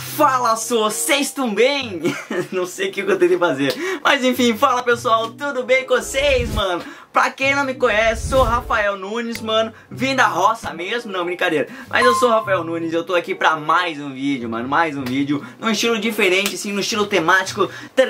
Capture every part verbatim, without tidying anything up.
Fala, sou, vocês estão bem? Não sei o que eu tentei fazer, mas enfim, fala pessoal, tudo bem com vocês, mano? Pra quem não me conhece, sou Rafael Nunes, mano. Vim da roça mesmo, não, brincadeira. Mas eu sou Rafael Nunes, eu tô aqui pra mais um vídeo, mano. Mais um vídeo, num estilo diferente, assim, no estilo temático.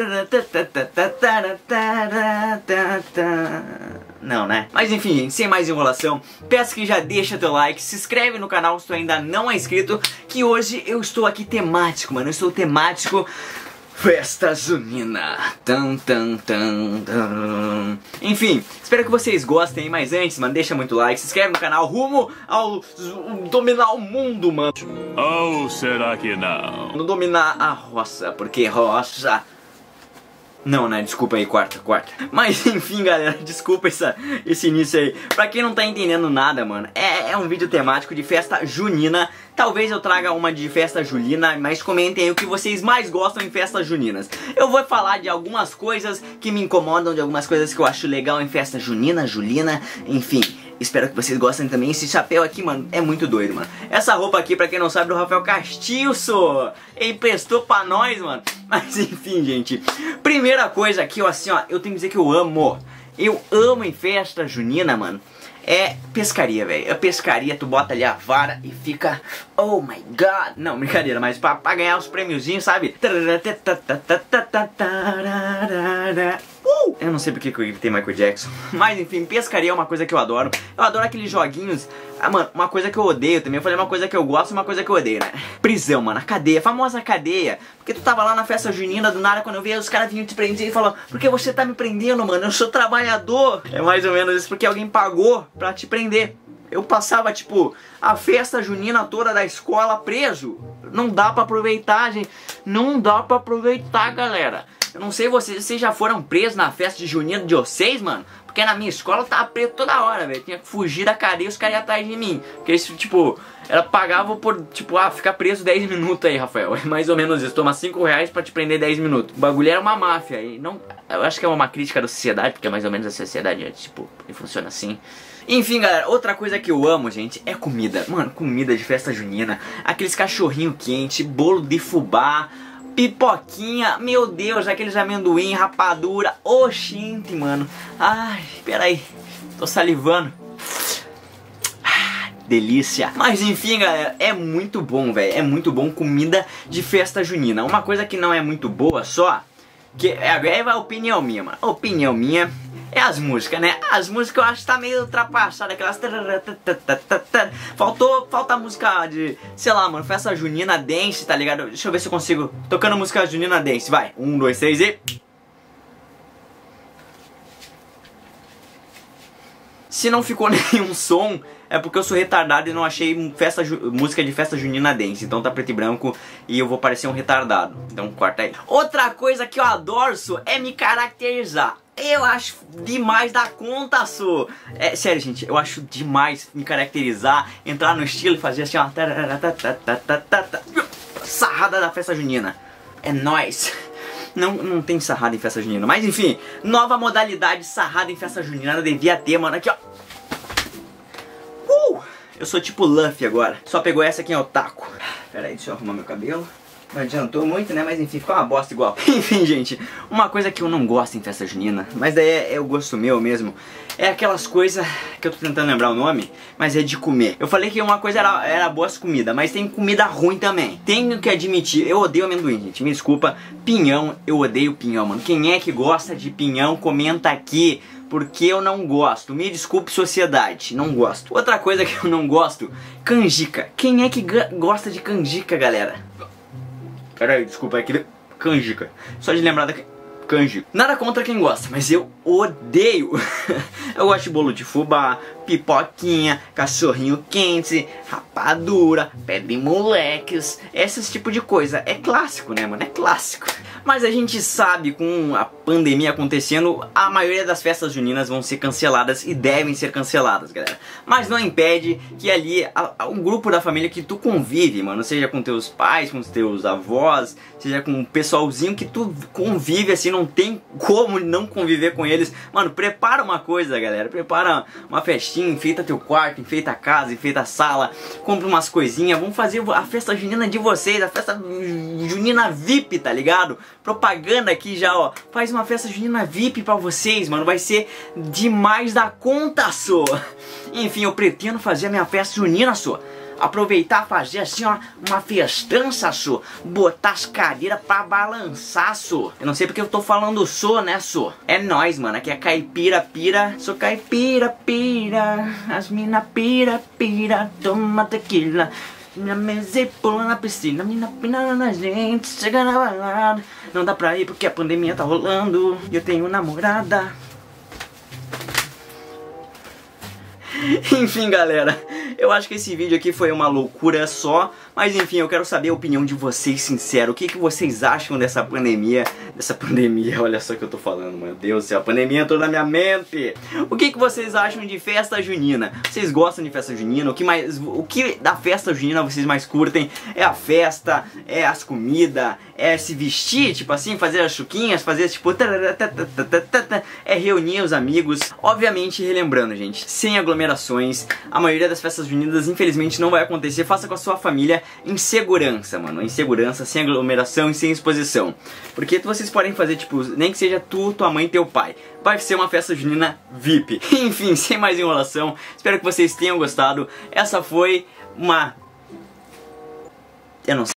Não, né? Mas enfim, gente, sem mais enrolação, peço que já deixa teu like, se inscreve no canal se tu ainda não é inscrito, que hoje eu estou aqui temático, mano. Eu estou temático Festa Junina. Tum, tum, tum, tum. Enfim, espero que vocês gostem, mas antes, mano, deixa muito like, se inscreve no canal, rumo ao dominar o mundo, mano. Ou será que não? Não dominar a roça, porque roça... Não, né? Desculpa aí, quarta, quarta. Mas enfim, galera, desculpa essa, esse início aí. Pra quem não tá entendendo nada, mano, é, é um vídeo temático de festa junina. Talvez eu traga uma de festa julina, mas comentem aí o que vocês mais gostam em festas juninas. Eu vou falar de algumas coisas que me incomodam, de algumas coisas que eu acho legal em festa junina, julina, enfim. Espero que vocês gostem também. Esse chapéu aqui, mano, é muito doido, mano. Essa roupa aqui, pra quem não sabe, é do Rafael Castilho, ele prestou pra nós, mano. Mas enfim, gente. Primeira coisa aqui, ó, assim, ó, eu tenho que dizer que eu amo. Eu amo em festa junina, mano. É pescaria, velho. É pescaria, tu bota ali a vara e fica... Oh my god. Não, brincadeira, mas pra, pra ganhar os prêmiozinhos, sabe? Uh! Eu não sei porque que eu gritei Michael Jackson. Mas enfim, pescaria é uma coisa que eu adoro. Eu adoro aqueles joguinhos. Ah, mano, uma coisa que eu odeio também. Eu falei uma coisa que eu gosto e uma coisa que eu odeio, né? Prisão, mano, a cadeia, a famosa cadeia. Porque tu tava lá na festa junina, do nada, quando eu vi, os caras vinham te prender e falavam: por que você tá me prendendo, mano? Eu sou trabalhador. É mais ou menos isso, porque alguém pagou pra te prender. Eu passava, tipo, a festa junina toda da escola preso. Não dá pra aproveitar, gente. Não dá pra aproveitar, galera. Eu não sei vocês, vocês já foram presos na festa de junina de vocês, mano? Porque na minha escola eu tava preso toda hora, velho. Tinha que fugir da cadeia e os caras iam atrás de mim. Porque eles, tipo, ela pagava por, tipo, ah, ficar preso dez minutos aí, Rafael. É mais ou menos isso. Toma cinco reais pra te prender dez minutos. O bagulho era uma máfia. E não, eu acho que é uma crítica da sociedade, porque é mais ou menos a sociedade, tipo, funciona assim. Enfim, galera, outra coisa que eu amo, gente, é comida. Mano, comida de festa junina. Aqueles cachorrinho quente, bolo de fubá, pipoquinha, meu Deus, aqueles amendoim, rapadura. Oxente, mano. Ai, peraí, tô salivando. Ah, delícia. Mas enfim, galera, é muito bom, velho. É muito bom comida de festa junina. Uma coisa que não é muito boa só, que agora é a opinião minha, mano. Opinião minha. É as músicas, né? As músicas eu acho que tá meio ultrapassada, aquelas... Faltou, falta a música de, sei lá, mano, festa junina dance, tá ligado? Deixa eu ver se eu consigo. Tocando música junina dance, vai. Um, dois, três e... Se não ficou nenhum som, é porque eu sou retardado e não achei festa música de festa junina dance. Então tá preto e branco e eu vou parecer um retardado. Então corta aí. Outra coisa que eu adoro é me caracterizar. Eu acho demais da conta, sou. É sério, gente, eu acho demais me caracterizar, entrar no estilo e fazer assim, ó. Sarrada da festa junina. É nóis. Não, não tem sarrada em festa junina, mas enfim, nova modalidade sarrada em festa junina devia ter, mano. Aqui, ó. Uh! Eu sou tipo Luffy agora. Só pegou essa aqui, ó, o taco. Pera aí, deixa eu arrumar meu cabelo. Não adiantou muito, né? Mas enfim, ficou uma bosta igual. Enfim, gente, uma coisa que eu não gosto em festa junina, mas daí é, é o gosto meu mesmo, é aquelas coisas que eu tô tentando lembrar o nome, mas é de comer. Eu falei que uma coisa era, era boas comida, mas tem comida ruim também. Tenho que admitir, eu odeio amendoim, gente. Me desculpa, pinhão, eu odeio pinhão, mano. Quem é que gosta de pinhão, comenta aqui. Porque eu não gosto. Me desculpe, sociedade. Não gosto. Outra coisa que eu não gosto, canjica. Quem é que gosta de canjica, galera? Peraí, desculpa, é aquele canjica. Só de lembrar da canjica. Nada contra quem gosta, mas eu odeio. Eu gosto de bolo de fubá, pipoquinha, cachorrinho quente, rapadura, pé de moleques, esse tipo de coisa. É clássico, né, mano? É clássico. Mas a gente sabe, com a pandemia acontecendo, a maioria das festas juninas vão ser canceladas e devem ser canceladas, galera. Mas não impede que ali, a, a, um grupo da família que tu convive, mano, seja com teus pais, com os teus avós, seja com o pessoalzinho que tu convive assim num não tem como não conviver com eles. Mano, prepara uma coisa, galera. Prepara uma festinha, enfeita teu quarto, enfeita a casa, enfeita a sala, compra umas coisinhas. Vamos fazer a festa junina de vocês, a festa junina V I P, tá ligado? Propaganda aqui já, ó. Faz uma festa junina V I P pra vocês, mano. Vai ser demais da conta, só. Enfim, eu pretendo fazer a minha festa junina, só. Aproveitar, fazer assim, ó, uma festança, só. Botar as cadeiras pra balançar, só. Eu não sei porque eu tô falando só, né, só. É nóis, mano. Aqui é caipira, pira. Sou caipira, pira. As mina pira, pira. Toma tequila. Minha mesa e pula na piscina. Mina pina na gente. Chega na balada. Não dá pra ir porque a pandemia tá rolando. E eu tenho namorada. Enfim, galera, eu acho que esse vídeo aqui foi uma loucura só. Mas enfim, eu quero saber a opinião de vocês, sincero. O que, que vocês acham dessa pandemia? Dessa pandemia, olha só o que eu tô falando, meu Deus do céu. A pandemia entrou na minha mente. O que, que vocês acham de festa junina? Vocês gostam de festa junina? O que, mais, o que da festa junina vocês mais curtem? É a festa? É as comidas? É se vestir, tipo assim, fazer as chuquinhas? Fazer tipo... É reunir os amigos. Obviamente, relembrando, gente, sem aglomerações. A maioria das festas juninas, infelizmente, não vai acontecer. Faça com a sua família em segurança, mano. Em segurança, sem aglomeração e sem exposição. Porque vocês podem fazer, tipo, nem que seja tu, tua mãe e teu pai. Vai ser uma festa junina V I P. Enfim, sem mais enrolação. Espero que vocês tenham gostado. Essa foi uma... Eu não sei.